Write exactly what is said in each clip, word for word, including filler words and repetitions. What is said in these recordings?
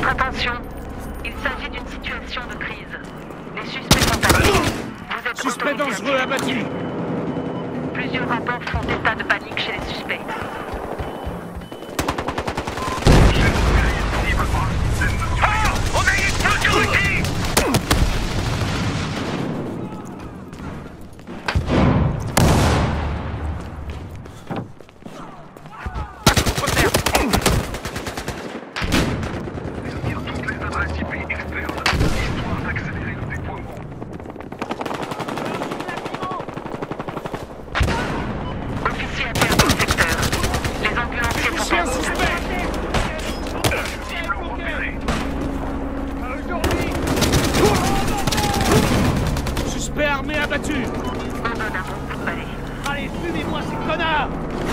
attention. Il s'agit d'une situation de crise. Les suspects sont abattus. Vous êtes Suspect autorisé dangereux à- abattu. Plusieurs rapports font état de panique chez les suspects. Ah! On a une explosion ici! Officier à terre dans le secteur. Les ambulanciers sont Chien en route. suspect. Suspect armé abattu. On donne un bon coup de balai. Allez, fumez-moi ces connards.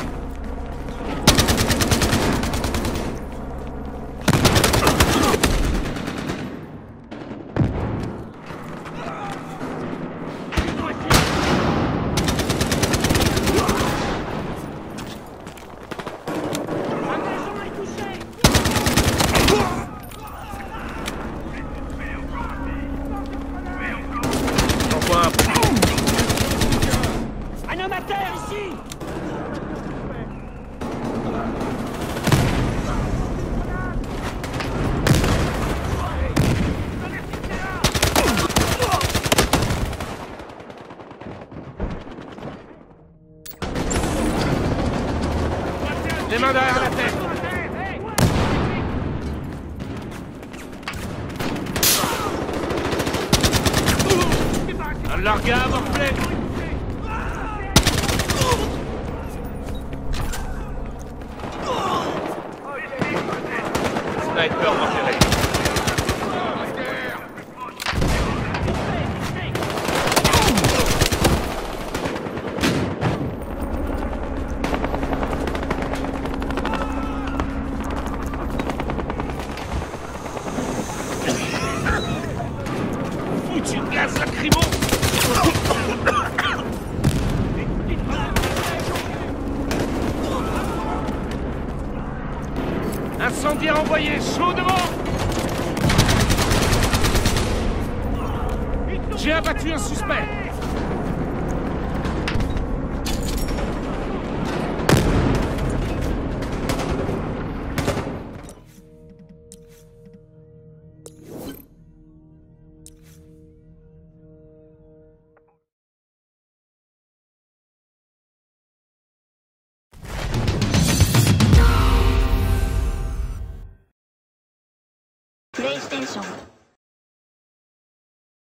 J'envoie un... Un homme à terre ici. Les mains derrière la tête. Un largage morflé. Sniper repéré. Foutu gaz lacrymo. Incendiaire envoyé, chaud devant. J'ai abattu un suspect. PlayStation